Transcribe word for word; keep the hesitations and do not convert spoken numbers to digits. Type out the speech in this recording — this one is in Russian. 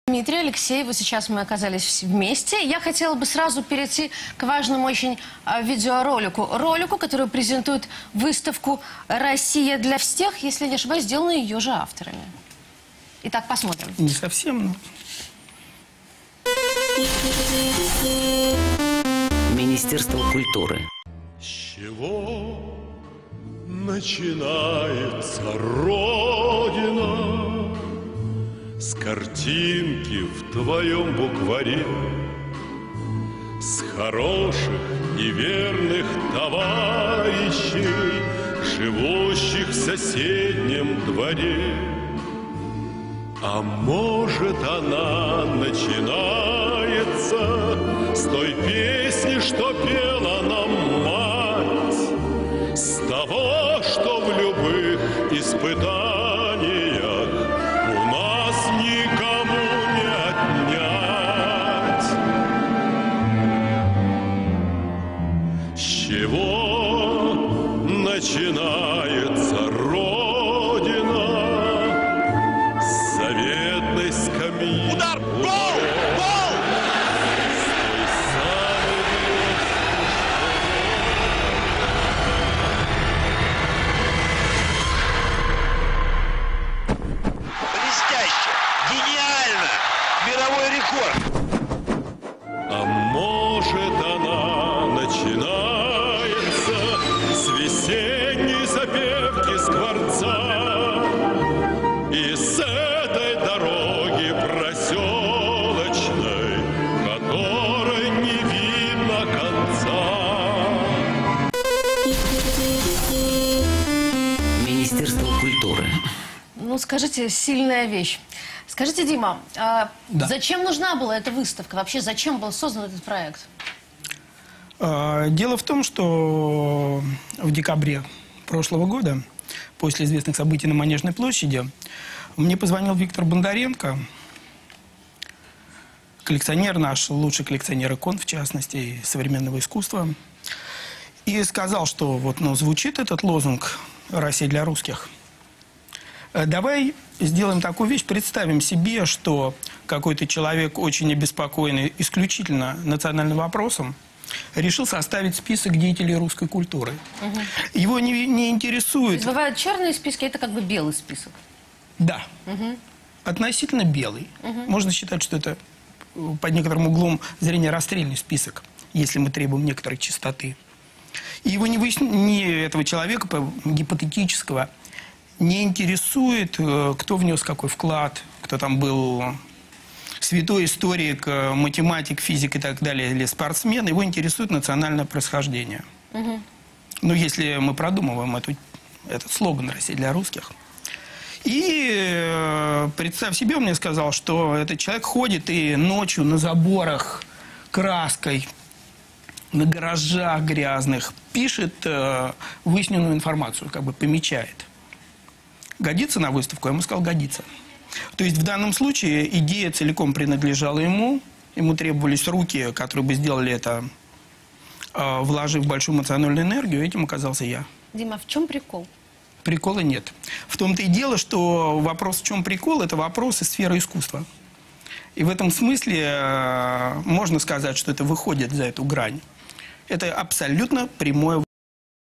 Дмитрий, Алексей, вот сейчас мы оказались вместе. Я хотела бы сразу перейти к важному очень а, видеоролику. Ролику, который презентует выставку «Россия для всех», если не ошибаюсь, сделанную ее же авторами. Итак, посмотрим. Не совсем, но... Министерство культуры. С чего начинается Родина? С картинки в твоем букваре, с хороших и верных товарищей, живущих в соседнем дворе. А может, она начинается с той песни, что пела нам мать, с того, что в любых испытаниях у нас никому не отнять. С чего начинается Родина? С заветной скамьи. Удар! Гол! Гол! Блестяще! Гениально! Мировой рекорд! А может, она начинается с весенней запевки скворца и с этой дороги проселочной, которой не видно конца. Министерство культуры. Ну, скажите, сильная вещь. Скажите, Дима, а Да. зачем нужна была эта выставка? Вообще, зачем был создан этот проект? А, Дело в том, что в декабре прошлого года, после известных событий на Манежной площади, мне позвонил Виктор Бондаренко, коллекционер наш, лучший коллекционер икон, в частности, и современного искусства, и сказал, что вот, ну, звучит этот лозунг «Россия для русских». Давай сделаем такую вещь, представим себе, что какой-то человек, очень обеспокоенный исключительно национальным вопросом, решил составить список деятелей русской культуры. Угу. Его не, не интересует... Бывают черные списки, это как бы белый список. Да. Угу. Относительно белый. Угу. Можно считать, что это под некоторым углом зрения расстрельный список, если мы требуем некоторой чистоты. И его не, выясня... не этого человека гипотетического не интересует, кто внес какой вклад, кто там был святой историк, математик, физик и так далее, или спортсмен. Его интересует национальное происхождение. Угу. Ну, если мы продумываем эту, этот слоган «Россия для русских». И представь себе, он мне сказал, что этот человек ходит и ночью на заборах краской, на гаражах грязных пишет э, выясненную информацию, как бы помечает. Годится на выставку? Я ему сказал, годится. То есть в данном случае идея целиком принадлежала ему. Ему требовались руки, которые бы сделали это, э, вложив большую эмоциональную энергию. Этим оказался я. Дима, в чем прикол? Прикола нет. В том-то и дело, что вопрос, в чем прикол, это вопрос из сферы искусства. И в этом смысле э, можно сказать, что это выходит за эту грань. Это абсолютно прямое